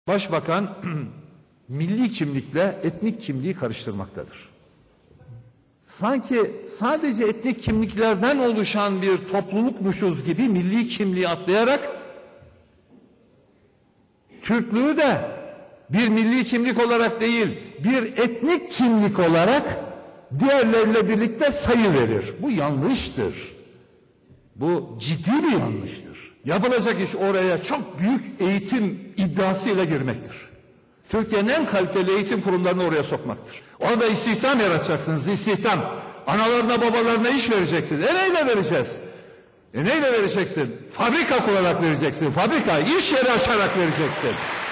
Başbakan milli kimlikle etnik kimliği karıştırmaktadır. Sanki sadece etnik kimliklerden oluşan bir toplulukmuşuz gibi milli kimliği atlayarak Türklüğü de bir milli kimlik olarak değil, bir etnik kimlik olarak diğerleriyle birlikte sayıverir. Bu yanlıştır. Bu ciddi bir yanlıştır. Yapılacak iş oraya çok büyük eğitim iddiasıyla girmektir. Türkiye'nin en kaliteli eğitim kurumlarını oraya sokmaktır. Orada istihdam yaratacaksınız, istihdam. Analarına babalarına iş vereceksiniz. Neyle vereceğiz? Neyle vereceksin? Fabrika kurarak vereceksin. Fabrika, iş yeri açarak vereceksin.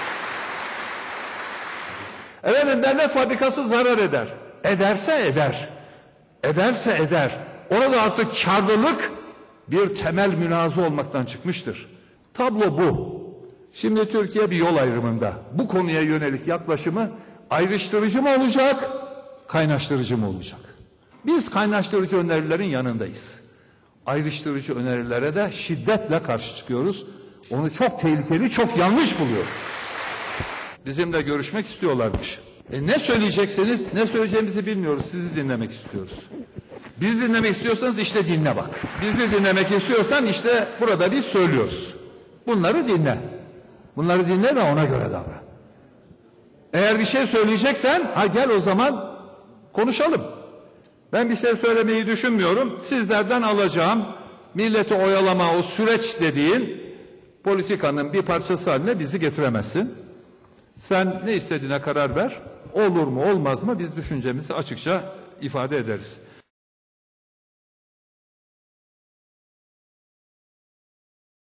Efendim devlet fabrikası zarar eder. Ederse eder. Ederse eder. Orada artık karlılık bir temel münazı olmaktan çıkmıştır. Tablo bu. Şimdi Türkiye bir yol ayrımında. Bu konuya yönelik yaklaşımı ayrıştırıcı mı olacak, kaynaştırıcı mı olacak? Biz kaynaştırıcı önerilerin yanındayız. Ayrıştırıcı önerilere de şiddetle karşı çıkıyoruz. Onu çok tehlikeli, çok yanlış buluyoruz. Bizimle görüşmek istiyorlarmış. Ne söyleyeceksiniz, ne söyleyeceğimizi bilmiyoruz. Sizi dinlemek istiyoruz. Bizi dinlemek istiyorsanız işte dinle bak. Bizi dinlemek istiyorsan işte burada biz söylüyoruz. Bunları dinle. Bunları dinle ve ona göre davran. Eğer bir şey söyleyeceksen gel o zaman konuşalım. Ben bir şey söylemeyi düşünmüyorum. Sizlerden alacağım milleti oyalama o süreç dediğin politikanın bir parçası haline bizi getiremezsin. Sen ne istediğine karar ver. Olur mu olmaz mı biz düşüncemizi açıkça ifade ederiz.